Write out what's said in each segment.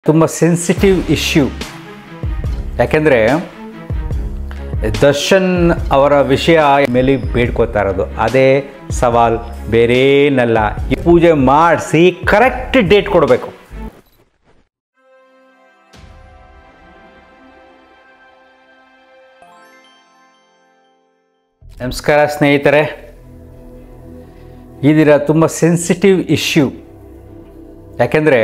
ತುಂಬ sensitive issue. ಯಾಕೆಂದರೆ ದರ್ಶನ್ ಅವರ ವಿಷಯ ಮೇಲೆ ಬೇಡ್ಕೋತಾ ಇರೋದು ಅದೇ ಸವಾಲ್, ಬೇರೇನಲ್ಲ. ಈ ಪೂಜೆ ಮಾಡಿಸಿ ಕರೆಕ್ಟ್ ಡೇಟ್ ಕೊಡಬೇಕು. ನಮಸ್ಕಾರ ಸ್ನೇಹಿತರೆ, ಈ ದಿನ ತುಂಬ ಸೆನ್ಸಿಟಿವ್ ಇಶ್ಯೂ. ಯಾಕೆಂದರೆ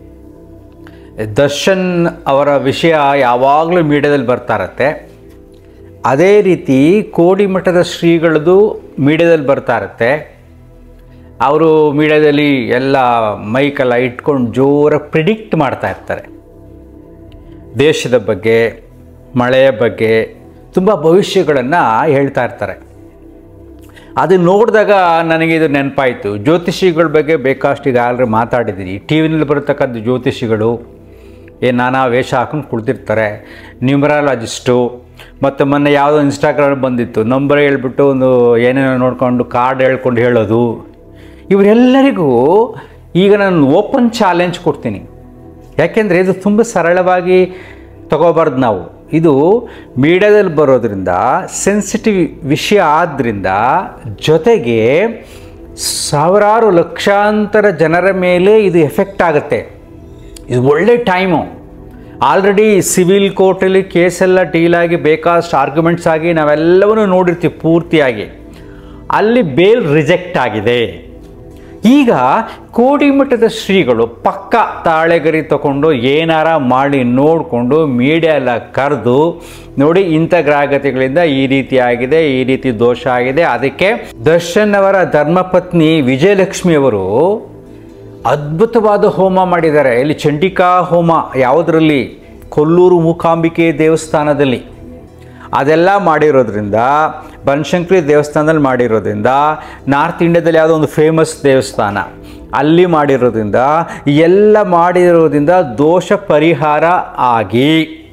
ದರ್ಶನ್ ಅವರ ವಿಷಯ ಯಾವಾಗಲೂ ಮೀಡಿಯಾದಲ್ಲಿ ಬರ್ತಾ ಇರತ್ತೆ. ಅದೇ ರೀತಿ ಕೋಡಿಮಠದ ಶ್ರೀಗಳದ್ದು ಮೀಡಿಯಾದಲ್ಲಿ ಬರ್ತಾ ಇರತ್ತೆ. ಅವರು ಮೀಡಿಯಾದಲ್ಲಿ ಎಲ್ಲ ಮೈಕೆಲ್ಲ ಇಟ್ಕೊಂಡು ಜೋರಾಗಿ ಪ್ರಿಡಿಕ್ಟ್ ಮಾಡ್ತಾ ಇರ್ತಾರೆ. ದೇಶದ ಬಗ್ಗೆ, ಮಳೆಯ ಬಗ್ಗೆ ತುಂಬ ಭವಿಷ್ಯಗಳನ್ನು ಹೇಳ್ತಾ ಇರ್ತಾರೆ. ಅದು ನೋಡಿದಾಗ ನನಗೆ ಇದು ನೆನಪಾಯಿತು. ಜ್ಯೋತಿಷಿಗಳ ಬಗ್ಗೆ ಬೇಕಷ್ಟು ಈಗಾಗಲೇ ಮಾತಾಡಿದ್ದೀನಿ. ಟಿ ವಿನಲ್ಲಿ ಬರತಕ್ಕಂಥ ಜ್ಯೋತಿಷಿಗಳು ನಾನಾ ವೇಷ ಹಾಕೊಂಡು ಕುಳಿತಿರ್ತಾರೆ. ನ್ಯೂಮರಾಲಜಿಸ್ಟು, ಮತ್ತು ಮೊನ್ನೆ ಯಾವುದೋ ಇನ್ಸ್ಟಾಗ್ರಾಮ್ ಬಂದಿತ್ತು, ನಂಬರ್ ಹೇಳ್ಬಿಟ್ಟು ಒಂದು ಏನೇನೋ ನೋಡಿಕೊಂಡು ಕಾರ್ಡ್ ಹೇಳ್ಕೊಂಡು ಹೇಳೋದು. ಇವರೆಲ್ಲರಿಗೂ ಈಗ ನಾನು ಓಪನ್ ಚಾಲೆಂಜ್ ಕೊಡ್ತೀನಿ. ಯಾಕೆಂದರೆ ಇದು ತುಂಬ ಸರಳವಾಗಿ ತಗೋಬಾರ್ದು ನಾವು. ಇದು ಮೀಡಿಯಾದಲ್ಲಿ ಬರೋದ್ರಿಂದ ಸೆನ್ಸಿಟಿವ್ ವಿಷಯ ಆದ್ದರಿಂದ, ಜೊತೆಗೆ ಸಾವಿರಾರು ಲಕ್ಷಾಂತರ ಜನರ ಮೇಲೆ ಇದು ಎಫೆಕ್ಟ್ ಆಗುತ್ತೆ. ಇದು ಒಳ್ಳೆ ಟೈಮು. ಆಲ್ರೆಡಿ ಸಿವಿಲ್ ಕೋರ್ಟಲ್ಲಿ ಕೇಸೆಲ್ಲ ಡೀಲಾಗಿ ಬೇಕಾದಷ್ಟು ಆರ್ಗ್ಯುಮೆಂಟ್ಸ್ ಆಗಿ ನಾವೆಲ್ಲವನ್ನೂ ನೋಡಿರ್ತೀವಿ ಪೂರ್ತಿಯಾಗಿ. ಅಲ್ಲಿ ಬೇಲ್ ರಿಜೆಕ್ಟ್ ಆಗಿದೆ. ಈಗ ಕೋಡಿಮಠದ ಶ್ರೀಗಳು ಪಕ್ಕ ತಾಳೆಗರಿ ತಗೊಂಡು ಏನಾರ ಮಾಡಿ ನೋಡಿಕೊಂಡು ಮೀಡಿಯಾ ಎಲ್ಲ ಕರೆದು ನೋಡಿ, ಇಂಥ ಗ್ರಾಹಕತೆಗಳಿಂದ ಈ ರೀತಿ ಆಗಿದೆ, ಈ ರೀತಿ ದೋಷ ಆಗಿದೆ. ಅದಕ್ಕೆ ದರ್ಶನ್ ಅವರ ಧರ್ಮಪತ್ನಿ ವಿಜಯಲಕ್ಷ್ಮಿ ಅವರು ಅದ್ಭುತವಾದ ಹೋಮ ಮಾಡಿದ್ದಾರೆ. ಇಲ್ಲಿ ಚಂಡಿಕಾ ಹೋಮ, ಯಾವುದರಲ್ಲಿ, ಕೊಲ್ಲೂರು ಮೂಕಾಂಬಿಕೆ ದೇವಸ್ಥಾನದಲ್ಲಿ ಅದೆಲ್ಲ ಮಾಡಿರೋದ್ರಿಂದ, ಬನಶಂಕರಿ ದೇವಸ್ಥಾನದಲ್ಲಿ ಮಾಡಿರೋದ್ರಿಂದ, ನಾರ್ತ್ ಇಂಡಿಯಾದಲ್ಲಿ ಯಾವುದೋ ಒಂದು ಫೇಮಸ್ ದೇವಸ್ಥಾನ ಅಲ್ಲಿ ಮಾಡಿರೋದ್ರಿಂದ, ಎಲ್ಲ ಮಾಡಿರೋದ್ರಿಂದ ದೋಷ ಪರಿಹಾರ ಆಗಿ,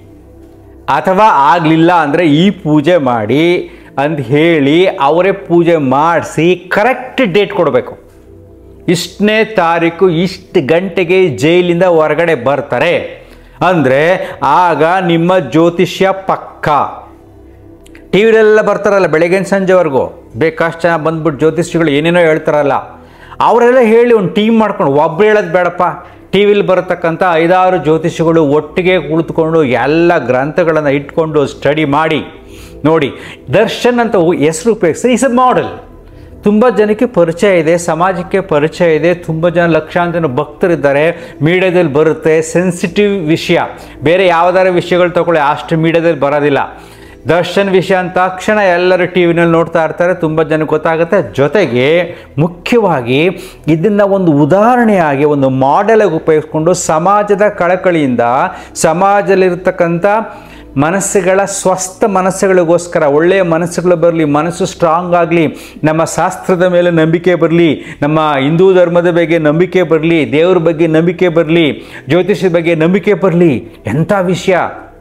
ಅಥವಾ ಆಗಲಿಲ್ಲ ಅಂದರೆ ಈ ಪೂಜೆ ಮಾಡಿ ಅಂತ ಹೇಳಿ ಅವರೇ ಪೂಜೆ ಮಾಡಿಸಿ ಕರೆಕ್ಟ್ ಡೇಟ್ ಕೊಡಬೇಕು. ಇಷ್ಟನೇ ತಾರೀಕು ಇಷ್ಟು ಗಂಟೆಗೆ ಜೈಲಿಂದ ಹೊರಗಡೆ ಬರ್ತಾರೆ ಅಂದರೆ ಆಗ ನಿಮ್ಮ ಜ್ಯೋತಿಷ್ಯ ಪಕ್ಕ. ಟಿ ವಿಲೆಲ್ಲ ಬರ್ತಾರಲ್ಲ ಬೆಳಗಿನ ಸಂಜೆವರೆಗೂ, ಬೇಕಾಷ್ಟು ಜನ ಬಂದ್ಬಿಟ್ಟು ಜ್ಯೋತಿಷಿಗಳು ಏನೇನೋ ಹೇಳ್ತಾರಲ್ಲ, ಅವರೆಲ್ಲ ಹೇಳಿ ಒಂದು ಟೀಮ್ ಮಾಡ್ಕೊಂಡು, ಒಬ್ಬರು ಹೇಳೋದು ಬೇಡಪ್ಪ. ಟಿ ವಿಲಿ ಬರತಕ್ಕಂಥ 5-6 ಜ್ಯೋತಿಷಿಗಳು ಒಟ್ಟಿಗೆ ಕುಳಿತುಕೊಂಡು ಎಲ್ಲ ಗ್ರಂಥಗಳನ್ನು ಇಟ್ಕೊಂಡು ಸ್ಟಡಿ ಮಾಡಿ ನೋಡಿ. ದರ್ಶನ್ ಅಂತ ಹೆಸರು ಉಪಯೋಗಿಸಿ ಇಸ್ ಎ ಮಾಡೆಲ್. ತುಂಬ ಜನಕ್ಕೆ ಪರಿಚಯ ಇದೆ, ಸಮಾಜಕ್ಕೆ ಪರಿಚಯ ಇದೆ, ತುಂಬ ಜನ ಲಕ್ಷಾಂತರ ಭಕ್ತರಿದ್ದಾರೆ. ಮೀಡಿಯಾದಲ್ಲಿ ಬರುತ್ತೆ ಸೆನ್ಸಿಟಿವ್ ವಿಷಯ. ಬೇರೆ ಯಾವುದಾರ ವಿಷಯಗಳು ತಗೊಳ್ಳಿ, ಅಷ್ಟು ಮೀಡಿಯಾದಲ್ಲಿ ಬರೋದಿಲ್ಲ. ದರ್ಶನ್ ವಿಷಯ ಅಂತ ತಕ್ಷಣ ಎಲ್ಲರೂ ಟಿ ವಿನಲ್ಲಿ ನೋಡ್ತಾ ಇರ್ತಾರೆ, ತುಂಬ ಜನಕ್ಕೆ ಗೊತ್ತಾಗುತ್ತೆ. ಜೊತೆಗೆ ಮುಖ್ಯವಾಗಿ ಇದನ್ನು ಒಂದು ಉದಾಹರಣೆಯಾಗಿ, ಒಂದು ಮಾಡೆಲಾಗಿ ಉಪಯೋಗಿಸ್ಕೊಂಡು ಸಮಾಜದ ಕಳಕಳಿಯಿಂದ, ಸಮಾಜದಲ್ಲಿರ್ತಕ್ಕಂಥ ಮನಸ್ಸುಗಳ ಸ್ವಸ್ಥ ಮನಸ್ಸುಗಳಿಗೋಸ್ಕರ ಒಳ್ಳೆಯ ಮನಸ್ಸುಗಳು ಬರಲಿ, ಮನಸ್ಸು ಸ್ಟ್ರಾಂಗ್ ಆಗಲಿ, ನಮ್ಮ ಶಾಸ್ತ್ರದ ಮೇಲೆ ನಂಬಿಕೆ ಬರಲಿ, ನಮ್ಮ ಹಿಂದೂ ಧರ್ಮದ ಬಗ್ಗೆ ನಂಬಿಕೆ ಬರಲಿ, ದೇವ್ರ ಬಗ್ಗೆ ನಂಬಿಕೆ ಬರಲಿ, ಜ್ಯೋತಿಷದ ಬಗ್ಗೆ ನಂಬಿಕೆ ಬರಲಿ. ಎಂಥ ವಿಷಯ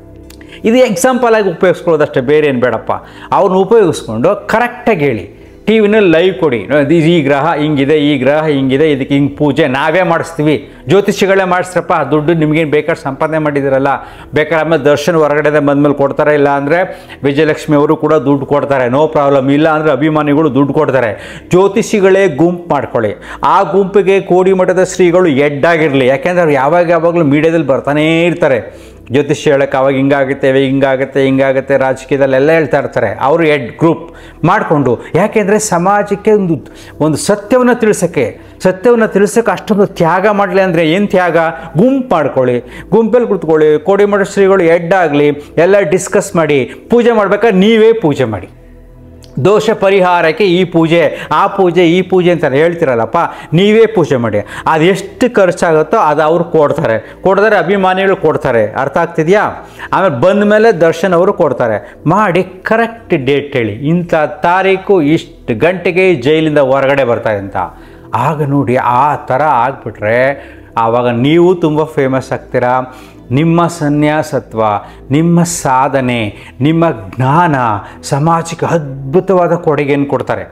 ಇದು! ಎಕ್ಸಾಂಪಲ್ ಆಗಿ ಉಪಯೋಗಿಸ್ಕೊಳ್ಳೋದಷ್ಟೇ, ಬೇರೆ ಏನು ಬೇಡಪ್ಪ. ಅವ್ರನ್ನ ಉಪಯೋಗಿಸ್ಕೊಂಡು ಕರೆಕ್ಟಾಗಿ ಹೇಳಿ, ಟಿ ವಿನಲ್ಲಿ ಲೈವ್ ಕೊಡಿ, ಈ ಗ್ರಹ ಹಿಂಗಿದೆ, ಈ ಗ್ರಹ ಹಿಂಗಿದೆ, ಇದಕ್ಕೆ ಹಿಂಗೆ ಪೂಜೆ ನಾವೇ ಮಾಡಿಸ್ತೀವಿ, ಜ್ಯೋತಿಷಿಗಳೇ ಮಾಡಿಸ್ರಪ್ಪ, ದುಡ್ಡು ನಿಮಗೇನು ಬೇಕಾದ್ರೆ ಸಂಪಾದನೆ ಮಾಡಿದಿರಲ್ಲ. ಬೇಕಾದ್ರೆ ಆಮೇಲೆ ದರ್ಶನ್ ಹೊರಗಡೆ ಬಂದಮೇಲೆ ಕೊಡ್ತಾರೆ, ಇಲ್ಲ ಅಂದರೆ ವಿಜಯಲಕ್ಷ್ಮಿ ಅವರು ಕೂಡ ದುಡ್ಡು ಕೊಡ್ತಾರೆ, ನೋ ಪ್ರಾಬ್ಲಮ್. ಇಲ್ಲ ಅಂದರೆ ಅಭಿಮಾನಿಗಳು ದುಡ್ಡು ಕೊಡ್ತಾರೆ. ಜ್ಯೋತಿಷಿಗಳೇ ಗುಂಪು ಮಾಡ್ಕೊಳ್ಳಿ, ಆ ಗುಂಪಿಗೆ ಕೋಡಿಮಠದ ಶ್ರೀಗಳು ಎಡ್ಡಾಗಿರಲಿ. ಯಾಕೆಂದರೆ ಅವ್ರು ಯಾವಾಗಲೂ ಮೀಡಿಯಾದಲ್ಲಿ ಬರ್ತಾನೇ ಇರ್ತಾರೆ. ಜ್ಯೋತಿಷ್ಯ ಹೇಳೋಕ್ಕೆ ಅವಾಗ ಹಿಂಗಾಗುತ್ತೆ, ಹಿಂಗಾಗುತ್ತೆ, ರಾಜಕೀಯದಲ್ಲೆಲ್ಲ ಹೇಳ್ತಾ ಇರ್ತಾರೆ. ಅವರು ಎಡ್ ಗ್ರೂಪ್ ಮಾಡಿಕೊಂಡು, ಯಾಕೆಂದರೆ ಸಮಾಜಕ್ಕೆ ಒಂದು ಸತ್ಯವನ್ನು ತಿಳಿಸೋಕ್ಕೆ ಅಷ್ಟೊಂದು ತ್ಯಾಗ ಮಾಡಲಿ. ಅಂದರೆ ಏನು ತ್ಯಾಗ? ಗುಂಪು ಮಾಡ್ಕೊಳ್ಳಿ, ಗುಂಪಲ್ಲಿ ಕುತ್ಕೊಳ್ಳಿ, ಕೋಡಿಮಠ ಶ್ರೀಗಳು ಎಡ್ಡಾಗಲಿ, ಎಲ್ಲ ಡಿಸ್ಕಸ್ ಮಾಡಿ ಪೂಜೆ ಮಾಡ್ಬೇಕಾದ್ರೆ ನೀವೇ ಪೂಜೆ ಮಾಡಿ. ದೋಷ ಪರಿಹಾರಕ್ಕೆ ಈ ಪೂಜೆ, ಆ ಪೂಜೆ, ಈ ಪೂಜೆ ಅಂತ ಹೇಳ್ತಿರಲ್ಲಪ್ಪ, ನೀವೇ ಪೂಜೆ ಮಾಡಿ. ಅದು ಎಷ್ಟು ಖರ್ಚಾಗುತ್ತೋ ಅದು ಅವ್ರು ಕೊಡ್ತಾರೆ, ಅಭಿಮಾನಿಗಳು ಕೊಡ್ತಾರೆ. ಅರ್ಥ ಆಗ್ತಿದೆಯಾ? ಆಮೇಲೆ ಬಂದ ಮೇಲೆ ದರ್ಶನ್ ಅವರು ಕೊಡ್ತಾರೆ. ಮಾಡಿ ಕರೆಕ್ಟ್ ಡೇಟ್ ಹೇಳಿ, ಇಂಥ ತಾರೀಕು ಇಷ್ಟು ಗಂಟೆಗೆ ಜೈಲಿಂದ ಹೊರಗಡೆ ಬರ್ತಾರೆ ಅಂತ. ಆಗ ನೋಡಿ, ಆ ಥರ ಆಗಿಬಿಟ್ರೆ ಆವಾಗ ನೀವು ತುಂಬ ಫೇಮಸ್ ಆಗ್ತೀರಾ. ನಿಮ್ಮ ಸನ್ಯಾಸತ್ವ, ನಿಮ್ಮ ಸಾಧನೆ, ನಿಮ್ಮ ಜ್ಞಾನ ಸಮಾಜಕ್ಕೆ ಅದ್ಭುತವಾದ ಕೊಡುಗೆಯನ್ನು ಕೊಡ್ತಾರೆ.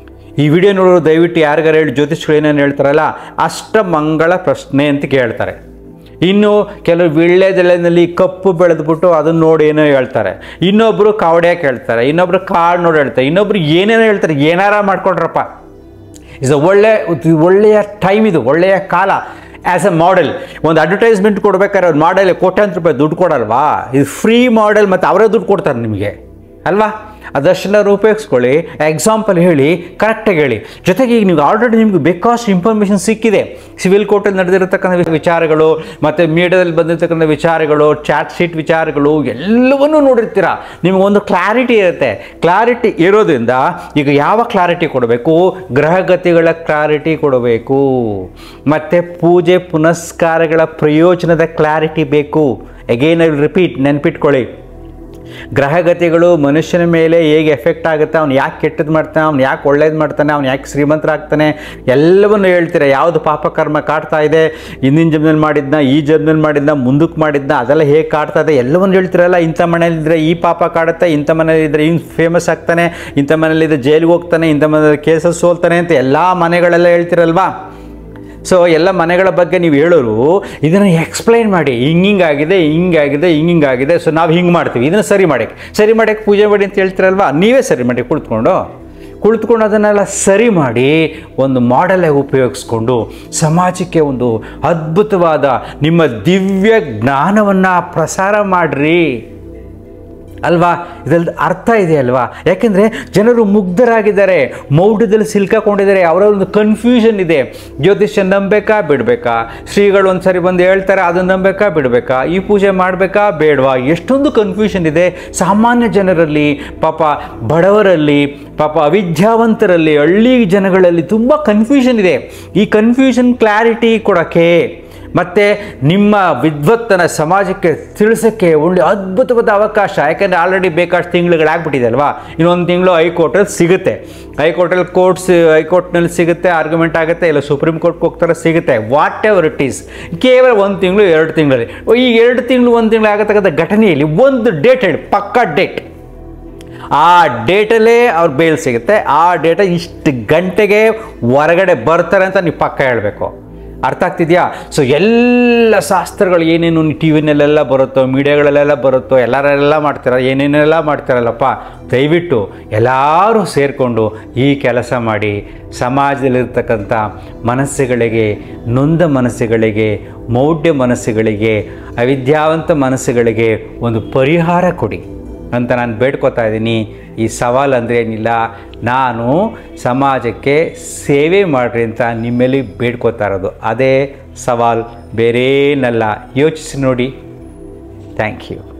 ಈ ವಿಡಿಯೋ ನೋಡೋರು ದಯವಿಟ್ಟು ಯಾರಿಗಾರು ಹೇಳಿ ಜ್ಯೋತಿಷ್ಗಳು ಏನೇನು ಹೇಳ್ತಾರಲ್ಲ ಅಷ್ಟಮಂಗಳ ಪ್ರಶ್ನೆ ಅಂತ ಕೇಳ್ತಾರೆ. ಇನ್ನು ಕೆಲವು ವೀಳ್ಯದೆಲೆಯಲ್ಲಿ ಕಪ್ಪು ಬೆಳೆದ್ಬಿಟ್ಟು ಅದನ್ನು ನೋಡಿ ಏನೋ ಹೇಳ್ತಾರೆ, ಇನ್ನೊಬ್ಬರು ಕಾವಡ್ಯಾಕೆ ಹೇಳ್ತಾರೆ, ಇನ್ನೊಬ್ರು ಕಾಡು ನೋಡಿ ಹೇಳ್ತಾರೆ, ಇನ್ನೊಬ್ರು ಏನೇನೋ ಹೇಳ್ತಾರೆ. ಏನಾರ ಮಾಡ್ಕೊಡ್ರಪ್ಪ. ಇಸ್ ಒಳ್ಳೆಯ ಟೈಮ್, ಇದು ಒಳ್ಳೆಯ ಕಾಲ. ಆ್ಯಸ್ ಎ ಮಾಡೆಲ್ ಒಂದು ಅಡ್ವರ್ಟೈಸ್ಮೆಂಟ್ ಕೊಡ್ಬೇಕಾದ್ರೆ ಒಂದು ಮಾಡೆಲ್ ಕೋಟ್ಯಾಂತರ ರೂಪಾಯಿ ದುಡ್ಡು ಕೊಡಲ್ವಾ? ಇದು ಫ್ರೀ ಮಾಡೆಲ್, ಮತ್ತು ಅವರೇ ದುಡ್ಡು ಕೊಡ್ತಾರೆ ನಿಮಗೆ ಅಲ್ವಾ? ಅದಷ್ಟೆಲ್ಲ ಉಪಯೋಗಿಸ್ಕೊಳ್ಳಿ. ಎಕ್ಸಾಂಪಲ್ ಹೇಳಿ, ಕರೆಕ್ಟಾಗಿ ಹೇಳಿ. ಜೊತೆಗೆ ಈಗ ನೀವು ಆಲ್ರೆಡಿ ನಿಮ್ಗೆ ಬೇಕಾಷ್ಟು ಇನ್ಫಾರ್ಮೇಷನ್ ಸಿಕ್ಕಿದೆ. ಸಿವಿಲ್ ಕೋರ್ಟಲ್ಲಿ ನಡೆದಿರತಕ್ಕಂಥ ವಿಚಾರಗಳು, ಮತ್ತು ಮೀಡಿಯಾದಲ್ಲಿ ಬಂದಿರತಕ್ಕಂಥ ವಿಚಾರಗಳು, ಚಾಟ್ ಶೀಟ್ ವಿಚಾರಗಳು ಎಲ್ಲವನ್ನೂ ನೋಡಿರ್ತೀರ. ನಿಮಗೊಂದು ಕ್ಲಾರಿಟಿ ಇರುತ್ತೆ. ಕ್ಲಾರಿಟಿ ಇರೋದ್ರಿಂದ ಈಗ ಯಾವ ಕ್ಲಾರಿಟಿ ಕೊಡಬೇಕು? ಗ್ರಹಗತಿಗಳ ಕ್ಲಾರಿಟಿ ಕೊಡಬೇಕು, ಮತ್ತು ಪೂಜೆ ಪುನಸ್ಕಾರಗಳ ಪ್ರಯೋಜನದ ಕ್ಲಾರಿಟಿ ಬೇಕು. ಅಗೇನ್ ಐ ವಿಲ್ ರಿಪೀಟ್, ನೆನ್ಪಿಟ್ಕೊಳ್ಳಿ. ಗ್ರಹಗತಿಗಳು ಮನುಷ್ಯನ ಮೇಲೆ ಹೇಗೆ ಎಫೆಕ್ಟ್ ಆಗುತ್ತೆ, ಅವ್ನು ಯಾಕೆ ಕೆಟ್ಟದ್ದು ಮಾಡ್ತಾನೆ, ಅವ್ನು ಯಾಕೆ ಒಳ್ಳೇದು ಮಾಡ್ತಾನೆ, ಅವ್ನು ಯಾಕೆ ಶ್ರೀಮಂತರಾಗ್ತಾನೆ, ಎಲ್ಲವನ್ನು ಹೇಳ್ತೀರ. ಯಾವುದು ಪಾಪಕರ್ಮ ಕಾಡ್ತಾ ಇದೆ, ಹಿಂದಿನ ಜನ್ಮದಲ್ಲಿ ಮಾಡಿದ್ನ, ಈ ಜನ್ಮದಲ್ಲಿ ಮಾಡಿದ್ನ, ಮುಂದಕ್ಕೆ ಮಾಡಿದ್ನ, ಅದೆಲ್ಲ ಹೇಗೆ ಕಾಡ್ತಾ ಇದೆ ಎಲ್ಲವನ್ನು ಹೇಳ್ತಿರಲ್ಲ. ಇಂಥ ಮನೇಲಿದ್ದರೆ ಈ ಪಾಪ ಕಾಡುತ್ತೆ, ಇಂಥ ಮನೇಲಿದ್ದರೆ ಇನ್ನು ಫೇಮಸ್ ಆಗ್ತಾನೆ, ಇಂಥ ಮನೇಲಿದ್ದರೆ ಜೈಲಿಗೆ ಹೋಗ್ತಾನೆ, ಇಂಥ ಮನೇಲಿ ಕೇಸಸ್ ಸೋಲ್ತಾನೆ ಅಂತ ಎಲ್ಲ ಮನೆಗಳೆಲ್ಲ ಹೇಳ್ತಿರಲ್ವಾ? ಸೊ ಎಲ್ಲ ಮನೆಗಳ ಬಗ್ಗೆ ನೀವು ಹೇಳೋರು ಇದನ್ನು ಎಕ್ಸ್ಪ್ಲೈನ್ ಮಾಡಿ, ಹಿಂಗಾಗಿದೆ, ಹಿಂಗಾಗಿದೆ, ಹಿಂಗಾಗಿದೆ, ಸೊ ನಾವು ಹಿಂಗೆ ಮಾಡ್ತೀವಿ, ಇದನ್ನು ಸರಿ ಮಾಡೋಕ್ಕೆ ಪೂಜೆ ಮಾಡಿ ಅಂತ ಹೇಳ್ತೀರಲ್ವ? ನೀವೇ ಸರಿ ಮಾಡಿ ಕುಳಿತುಕೊಂಡು ಅದನ್ನೆಲ್ಲ ಸರಿ ಮಾಡಿ ಒಂದು ಮಾಡೆಲಾಗಿ ಉಪಯೋಗಿಸ್ಕೊಂಡು ಸಮಾಜಕ್ಕೆ ಒಂದು ಅದ್ಭುತವಾದ ನಿಮ್ಮ ದಿವ್ಯ ಜ್ಞಾನವನ್ನು ಪ್ರಸಾರ ಮಾಡಿರಿ ಅಲ್ವಾ? ಇದರಲ್ಲಿ ಅರ್ಥ ಇದೆ ಅಲ್ವಾ? ಯಾಕೆಂದರೆ ಜನರು ಮುಗ್ಧರಾಗಿದ್ದಾರೆ, ಮೌಢ್ಯದಲ್ಲಿ ಸಿಲ್ಕೊಂಡಿದ್ದಾರೆ, ಅವರ ಒಂದು ಕನ್ಫ್ಯೂಷನ್ ಇದೆ. ಜ್ಯೋತಿಷ್ಯ ನಂಬೇಕಾ ಬಿಡಬೇಕಾ, ಶ್ರೀಗಳು ಒಂದು ಸರಿ ಬಂದು ಹೇಳ್ತಾರೆ ಅದನ್ನು ನಂಬೇಕಾ ಬಿಡಬೇಕಾ, ಈ ಪೂಜೆ ಮಾಡಬೇಕಾ ಬೇಡವಾ, ಎಷ್ಟೊಂದು ಕನ್ಫ್ಯೂಷನ್ ಇದೆ ಸಾಮಾನ್ಯ ಜನರಲ್ಲಿ, ಪಾಪ ಬಡವರಲ್ಲಿ, ಪಾಪ ಅವಿದ್ಯಾವಂತರಲ್ಲಿ, ಹಳ್ಳಿ ಜನಗಳಲ್ಲಿ ತುಂಬ ಕನ್ಫ್ಯೂಷನ್ ಇದೆ. ಈ ಕನ್ಫ್ಯೂಷನ್ ಕ್ಲಾರಿಟಿ ಕೊಡೋಕ್ಕೆ ಮತ್ತು ನಿಮ್ಮ ವಿದ್ವತ್ತನ ಸಮಾಜಕ್ಕೆ ತಿಳಿಸೋಕ್ಕೆ ಒಳ್ಳೆ ಅದ್ಭುತವಾದ ಅವಕಾಶ. ಯಾಕೆಂದರೆ ಆಲ್ರೆಡಿ ಬೇಕಾಷ್ಟು ತಿಂಗಳುಗಳಾಗ್ಬಿಟ್ಟಿದೆ ಅಲ್ವಾ? ಇನ್ನೊಂದು ತಿಂಗಳು ಹೈಕೋರ್ಟಲ್ಲಿ ಸಿಗುತ್ತೆ, ಹೈಕೋರ್ಟ್ನಲ್ಲಿ ಸಿಗುತ್ತೆ, ಆರ್ಗ್ಯುಮೆಂಟ್ ಆಗುತ್ತೆ, ಇಲ್ಲ ಸುಪ್ರೀಂ ಕೋರ್ಟ್ಗೆ ಹೋಗ್ತಾರೆ, ಸಿಗುತ್ತೆ. ವಾಟ್ ಎವರ್ ಇಟ್ ಈಸ್, ಕೇವಲ 1 ತಿಂಗಳು 2 ತಿಂಗಳಲ್ಲಿ. ಈ 2 ತಿಂಗಳು 1 ತಿಂಗಳು ಆಗತಕ್ಕಂಥ ಘಟನೆಯಲ್ಲಿ ಒಂದು ಡೇಟ್ ಹೇಳಿ, ಪಕ್ಕಾ ಡೇಟ್. ಆ ಡೇಟಲ್ಲೇ ಅವ್ರ ಬೇಲ್ ಸಿಗುತ್ತೆ. ಆ ಡೇಟ ಇಷ್ಟು ಗಂಟೆಗೆ ಹೊರಗಡೆ ಬರ್ತಾರೆ ಅಂತ ನೀವು ಪಕ್ಕ ಹೇಳಬೇಕು. ಅರ್ಥ ಆಗ್ತಿದೆಯಾ? ಸೊ ಎಲ್ಲ ಶಾಸ್ತ್ರಗಳು ಏನೇನು ಟಿ ವಿನಲ್ಲೆಲ್ಲ ಬರುತ್ತೋ, ಮೀಡಿಯಾಗಳಲ್ಲೆಲ್ಲ ಬರುತ್ತೋ, ಎಲ್ಲರೆಲ್ಲ ಮಾಡ್ತಾರ, ಏನೇನೆಲ್ಲ ಮಾಡ್ತಾರಲ್ಲಪ್ಪ, ದಯವಿಟ್ಟು ಎಲ್ಲರೂ ಸೇರಿಕೊಂಡು ಈ ಕೆಲಸ ಮಾಡಿ ಸಮಾಜದಲ್ಲಿರ್ತಕ್ಕಂಥ ಮನಸ್ಸುಗಳಿಗೆ, ನೊಂದ ಮನಸ್ಸುಗಳಿಗೆ, ಮೌಢ್ಯ ಮನಸ್ಸುಗಳಿಗೆ, ಅವಿದ್ಯಾವಂತ ಮನಸ್ಸುಗಳಿಗೆ ಒಂದು ಪರಿಹಾರ ಕೊಡಿ ಅಂತ ನಾನು ಬೇಡ್ಕೊತಾ ಇದ್ದೀನಿ. ಈ ಸವಾಲು ಅಂದರೆ ಏನಿಲ್ಲ, ನಾನು ಸಮಾಜಕ್ಕೆ ಸೇವೆ ಮಾಡಿರಿ ಅಂತ ನಿಮ್ಮಲ್ಲಿ ಬೇಡ್ಕೊತಾ ಇರೋದು. ಅದೇ ಸವಾಲು, ಬೇರೇನಲ್ಲ. ಯೋಚಿಸಿ ನೋಡಿ. Thank you.